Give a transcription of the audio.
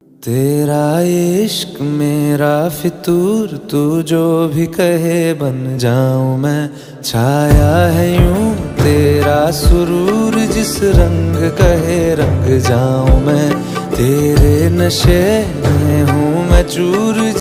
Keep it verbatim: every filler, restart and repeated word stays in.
तेरा इश्क मेरा फितूर, तू जो भी कहे बन जाऊं मैं। छाया है यूं तेरा सुरूर, जिस रंग कहे रंग जाऊं मैं। तेरे नशे में हूँ मैं चूर।